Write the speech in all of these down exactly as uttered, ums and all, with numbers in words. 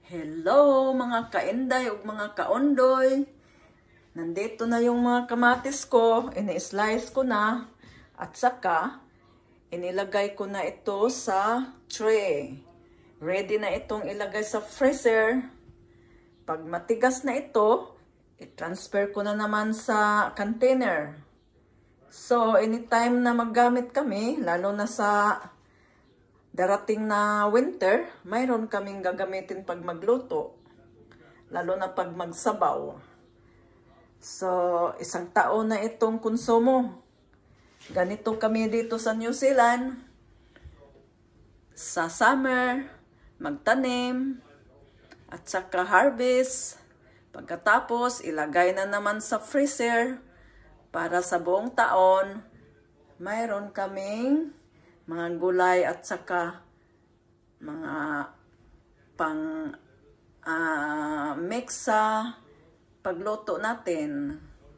Hello mga kainday ug mga kaondoy. Nandito na yung mga kamatis ko. Ini-slice ko na. At saka, inilagay ko na ito sa tray. Ready na itong ilagay sa freezer. Pag matigas na ito, i-transfer ko na naman sa container. So, anytime na maggamit kami, lalo na sa darating na winter, mayroon kaming gagamitin pag magluto. Lalo na pag magsabaw. So, isang taon na itong konsumo. Ganito kami dito sa New Zealand. Sa summer, magtanim, at saka harvest. Pagkatapos, ilagay na naman sa freezer. Para sa buong taon, mayroon kaming mga gulay at saka mga pang uh, mix sa pagluto natin.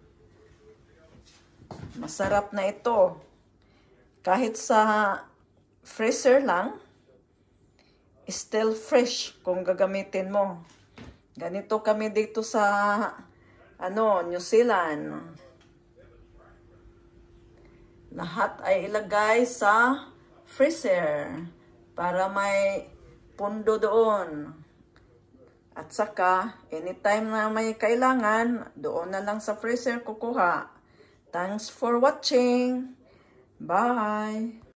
Masarap na ito. Kahit sa freezer lang, still fresh kung gagamitin mo. Ganito kami dito sa ano, New Zealand. Lahat ay ilagay sa freezer para may pundo doon. At saka, anytime na may kailangan, doon na lang sa freezer kukuha. Thanks for watching. Bye!